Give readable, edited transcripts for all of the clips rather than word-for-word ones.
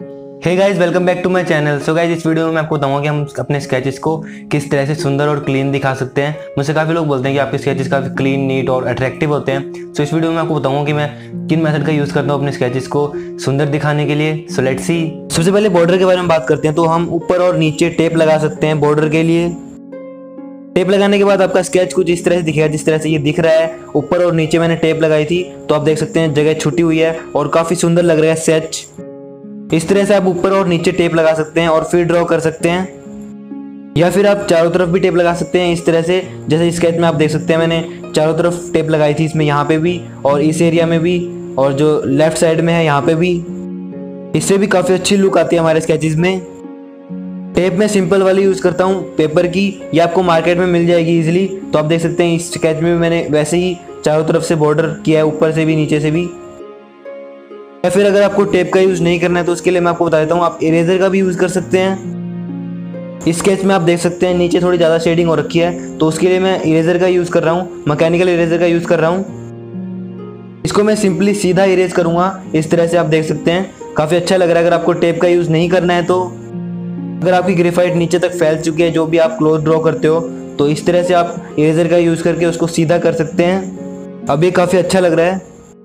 Hey guys, welcome back to my channel. So guys, इस video में मैं आपको बताऊंगा कि हम अपने स्केचेस को किस तरह से सुंदर और क्लीन दिखा सकते हैं। मुझसे काफ़ी लोग बोलते हैं कि आपके स्केचेस काफ़ी क्लीन, नीट और अट्रैक्टिव होते हैं। सो इस वीडियो में आपको बताऊंगा कि मैं किन मेथड का यूज़ करता हूँ अपने स्केचेस को सुंदर दिखाने के लिए। So let's see. सबसे पहले बॉर्डर के बारे में बात करते हैं। तो हम ऊपर और नीचे टेप लगा सकते हैं बॉर्डर के लिए। टेप लगाने के बाद आपका स्केच कुछ इस तरह से दिखेगा, जिस तरह से ये दिख रहा है। ऊपर और नीचे मैंने टेप लगाई थी, तो आप देख सकते हैं जगह छुटी हुई है और काफ़ी सुंदर लग रहा है स्केच। इस तरह से आप ऊपर और नीचे टेप लगा सकते हैं और फिर ड्रॉ कर सकते हैं, या फिर आप चारों तरफ भी टेप लगा सकते हैं इस तरह से। जैसे स्केच में आप देख सकते हैं मैंने चारों तरफ टेप लगाई थी, इसमें यहाँ पे भी और इस एरिया में भी, और जो लेफ्ट साइड में है यहाँ पे भी। इससे भी काफ़ी अच्छी लुक आती है हमारे स्केचेस में। टेप में सिंपल वाली यूज़ करता हूँ पेपर की, ये आपको मार्केट में मिल जाएगी इजीली। तो आप देख सकते हैं इस स्केच में मैंने वैसे ही चारों तरफ से बॉर्डर किया है, ऊपर से भी नीचे से भी। या फिर अगर आपको टेप का यूज़ नहीं करना है तो उसके लिए मैं आपको बता देता हूँ, आप इरेजर का भी यूज़ कर सकते हैं। इस स्केच में आप देख सकते हैं नीचे थोड़ी ज़्यादा शेडिंग हो रखी है, तो उसके लिए मैं इरेजर का यूज़ कर रहा हूँ, मैकेनिकल इरेजर का यूज़ कर रहा हूँ। इसको मैं सिंपली सीधा इरेज करूँगा इस तरह से। आप देख सकते हैं काफ़ी अच्छा लग रहा है। अगर आपको टेप का यूज़ नहीं करना है, तो अगर आपकी ग्रेफाइट नीचे तक फैल चुकी है जो भी आप क्लोथ ड्रॉ करते हो, तो इस तरह से आप इरेजर का यूज़ करके उसको सीधा कर सकते हैं। अब ये काफ़ी अच्छा लग रहा है।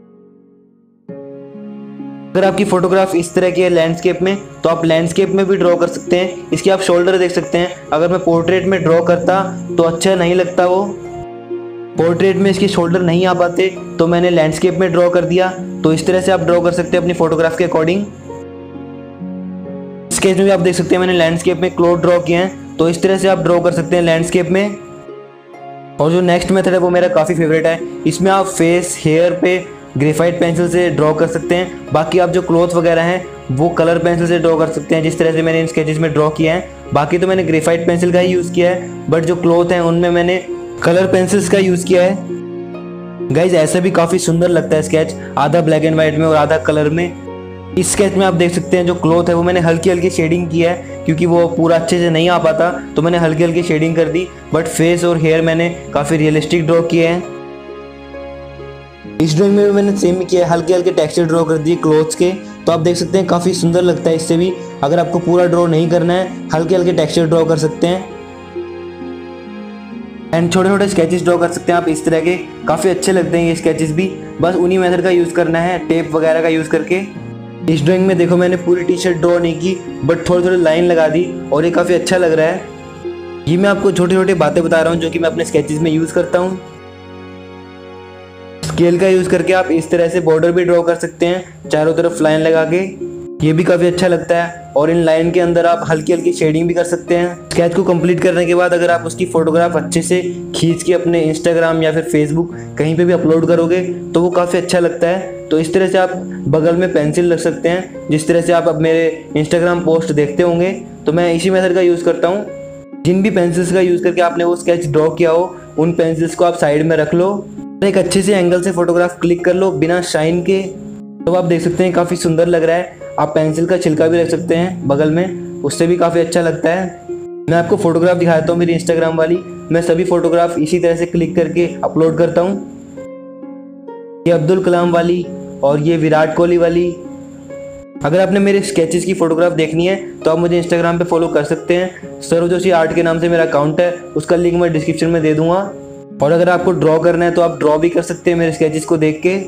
अगर आपकी फोटोग्राफ इस तरह की है लैंडस्केप में, तो आप लैंडस्केप में भी ड्रॉ कर सकते हैं। इसकी आप शोल्डर देख सकते हैं। अगर मैं पोर्ट्रेट में ड्रॉ करता तो अच्छा नहीं लगता, वो पोर्ट्रेट में इसके शोल्डर नहीं आ पाते, तो मैंने लैंडस्केप में ड्रॉ कर दिया। तो इस तरह से आप ड्रॉ कर सकते हैं अपनी फोटोग्राफ के अकॉर्डिंग। स्केच में भी आप देख सकते हैं मैंने लैंडस्केप में क्लोथ ड्रॉ किए हैं, तो इस तरह से आप ड्रॉ कर सकते हैं लैंडस्केप में। और जो नेक्स्ट मेथड है वो मेरा काफ़ी फेवरेट है। इसमें आप फेस, हेयर पे ग्रेफाइट पेंसिल से ड्रॉ कर सकते हैं। बाकी आप जो क्लोथ वगैरह हैं वो कलर पेंसिल से ड्रॉ कर सकते हैं, जिस तरह से मैंने इन स्केचेस में ड्रॉ किया है। बाकी तो मैंने ग्रेफाइट पेंसिल का ही यूज़ किया है, बट जो क्लोथ हैं उनमें मैंने कलर पेंसिल्स का यूज़ किया है। गाइज, ऐसा भी काफ़ी सुंदर लगता है स्केच, आधा ब्लैक एंड वाइट में और आधा कलर में। इस स्केच में आप देख सकते हैं जो क्लोथ है वो मैंने हल्की हल्की शेडिंग की है, क्योंकि वो पूरा अच्छे से नहीं आ पाता, तो मैंने हल्की हल्की शेडिंग कर दी। बट फेस और हेयर मैंने काफ़ी रियलिस्टिक ड्रॉ किए हैं। इस ड्राइंग में भी मैंने सेम किया है, हल्के हल्के टेक्सचर ड्रॉ कर दिए क्लोथ्स के। तो आप देख सकते हैं काफ़ी सुंदर लगता है इससे भी। अगर आपको पूरा ड्रॉ नहीं करना है, हल्के हल्के टेक्सचर ड्रॉ कर सकते हैं एंड छोटे छोटे स्केचेस ड्रॉ कर सकते हैं आप इस तरह के। काफ़ी अच्छे लगते हैं ये स्केचेस भी। बस उन्हीं मेथड का यूज़ करना है, टेप वगैरह का यूज़ करके। इस ड्राइंग में देखो मैंने पूरी टी शर्ट ड्रॉ नहीं की, बट थोड़ी थोड़ी लाइन लगा दी, और ये काफ़ी अच्छा लग रहा है। ये मैं आपको छोटी छोटी बातें बता रहा हूँ जो कि मैं अपने स्केचेस में यूज़ करता हूँ। स्केल का यूज़ करके आप इस तरह से बॉर्डर भी ड्रॉ कर सकते हैं चारों तरफ लाइन लगा के, ये भी काफ़ी अच्छा लगता है। और इन लाइन के अंदर आप हल्की हल्की शेडिंग भी कर सकते हैं। स्केच को कंप्लीट करने के बाद अगर आप उसकी फ़ोटोग्राफ अच्छे से खींच के अपने इंस्टाग्राम या फिर फेसबुक कहीं पे भी अपलोड करोगे तो वो काफ़ी अच्छा लगता है। तो इस तरह से आप बगल में पेंसिल रख सकते हैं, जिस तरह से आप अब मेरे इंस्टाग्राम पोस्ट देखते होंगे। तो मैं इसी मेथड का यूज़ करता हूँ। जिन भी पेंसिल्स का यूज़ करके आपने वो स्केच ड्रॉ किया हो, उन पेंसिल्स को आप साइड में रख लो, एक अच्छे से एंगल से फोटोग्राफ क्लिक कर लो बिना शाइन के। तो आप देख सकते हैं काफ़ी सुंदर लग रहा है। आप पेंसिल का छिलका भी रख सकते हैं बगल में, उससे भी काफ़ी अच्छा लगता है। मैं आपको फोटोग्राफ दिखाता हूँ मेरी इंस्टाग्राम वाली। मैं सभी फोटोग्राफ इसी तरह से क्लिक करके अपलोड करता हूँ। ये अब्दुल कलाम वाली और ये विराट कोहली वाली। अगर आपने मेरे स्केचेस की फोटोग्राफ देखनी है तो आप मुझे इंस्टाग्राम पे फॉलो कर सकते हैं। सौरभ जोशी आर्ट के नाम से मेरा अकाउंट है, उसका लिंक मैं डिस्क्रिप्शन में दे दूंगा। और अगर आपको ड्रॉ करना है तो आप ड्रॉ भी कर सकते हैं मेरे स्केचेस को देख के।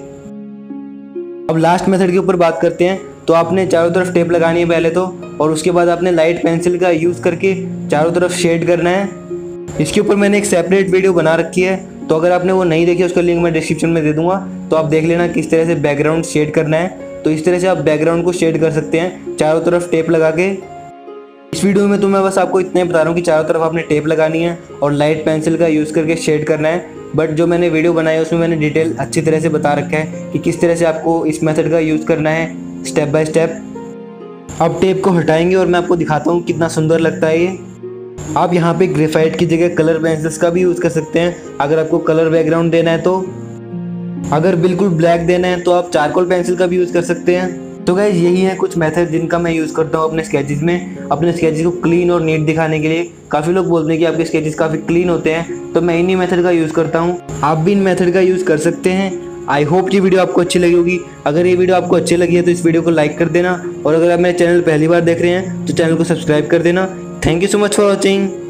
अब लास्ट मेथड के ऊपर बात करते हैं। तो आपने चारों तरफ टेप लगानी है पहले तो, और उसके बाद आपने लाइट पेंसिल का यूज़ करके चारों तरफ शेड करना है। इसके ऊपर मैंने एक सेपरेट वीडियो बना रखी है, तो अगर आपने वो नहीं देखी उसका लिंक मैं डिस्क्रिप्शन में दे दूंगा, तो आप देख लेना किस तरह से बैकग्राउंड शेड करना है। तो इस तरह से आप बैकग्राउंड को शेड कर सकते हैं चारों तरफ टेप लगा के। इस वीडियो में तो मैं बस आपको इतने बता रहा हूँ कि चारों तरफ आपने टेप लगानी है और लाइट पेंसिल का यूज़ करके शेड करना है। बट जो मैंने वीडियो बनाई है उसमें मैंने डिटेल अच्छी तरह से बता रखा है कि किस तरह से आपको इस मेथड का यूज़ करना है स्टेप बाय स्टेप। अब टेप को हटाएंगे और मैं आपको दिखाता हूँ कितना सुंदर लगता है ये। आप यहाँ पे ग्रेफाइट की जगह कलर पेंसिल्स का भी यूज़ कर सकते हैं अगर आपको कलर बैकग्राउंड देना है। तो अगर बिल्कुल ब्लैक देना है तो आप चारकोल पेंसिल का भी यूज़ कर सकते हैं। तो गाइस, यही है कुछ मेथड जिनका मैं यूज़ करता हूँ अपने स्केचेस में, अपने स्केचेस को क्लीन और नीट दिखाने के लिए। काफ़ी लोग बोलते हैं कि आपके स्केचेस काफ़ी क्लीन होते हैं, तो मैं इन्हीं मेथड का यूज़ करता हूँ। आप भी इन मेथड का यूज़ कर सकते हैं। आई होप ये वीडियो आपको अच्छी लगी होगी। अगर ये वीडियो आपको अच्छी लगी है तो इस वीडियो को लाइक कर देना, और अगर आप मेरे चैनल पहली बार देख रहे हैं तो चैनल को सब्सक्राइब कर देना। Thank you so much for watching.